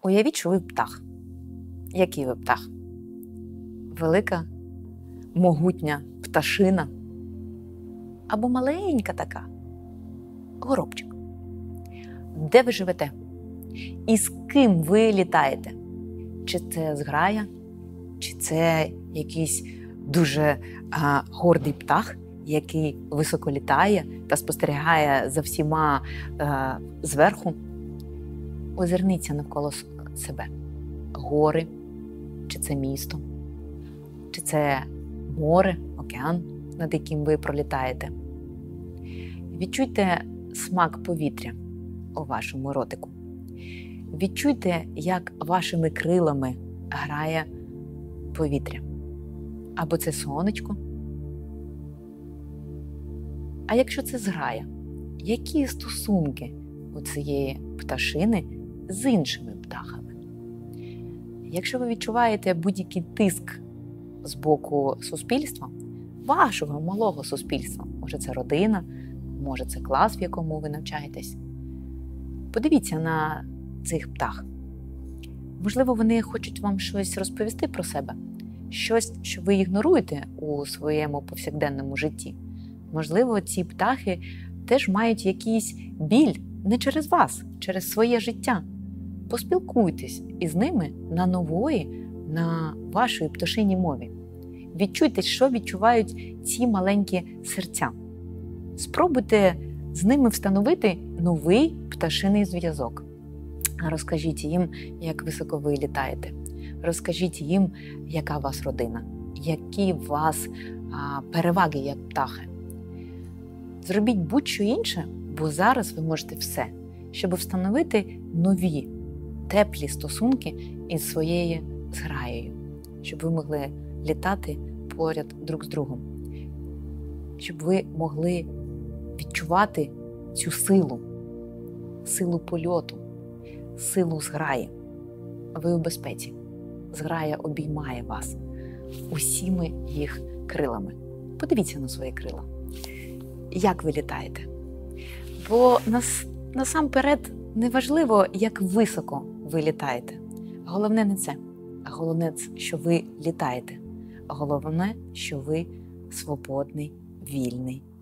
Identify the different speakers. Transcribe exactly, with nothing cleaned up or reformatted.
Speaker 1: Уявіть, що ви птах. Який ви птах? Велика, могутня пташина або маленька така горобчик. Де ви живете? І з ким ви літаєте? Чи це зграя, чи це якийсь дуже а, гордий птах, який високо літає та спостерігає за всіма а, зверху? Озирніться навколо себе. Гори, чи це місто, чи це море, океан, над яким ви пролітаєте. Відчуйте смак повітря у вашому ротику. Відчуйте, як вашими крилами грає повітря. Або це сонечко. А якщо це зграя, які стосунки у цієї пташини з іншими птахами? Якщо ви відчуваєте будь-який тиск з боку суспільства, вашого малого суспільства, може це родина, може це клас, в якому ви навчаєтесь, подивіться на цих птах. Можливо, вони хочуть вам щось розповісти про себе, щось, що ви ігноруєте у своєму повсякденному житті. Можливо, ці птахи теж мають якийсь біль не через вас, через своє життя. Поспілкуйтесь із ними на нової, на вашій пташиній мові. Відчуйте, що відчувають ці маленькі серця. Спробуйте з ними встановити новий пташиний зв'язок. Розкажіть їм, як високо ви літаєте. Розкажіть їм, яка у вас родина, які у вас а, переваги як птахи. Зробіть будь-що інше, бо зараз ви можете все, щоб встановити нові, теплі стосунки із своєю зграєю, щоб ви могли літати поряд друг з другом, щоб ви могли відчувати цю силу, силу польоту, силу зграї. Ви у безпеці. Зграя обіймає вас усіми їх крилами. Подивіться на свої крила. Як ви літаєте? Бо нас, насамперед не важливо, як високо ви літаєте. Головне не це. Головне, що ви літаєте. Головне, що ви свободний, вільний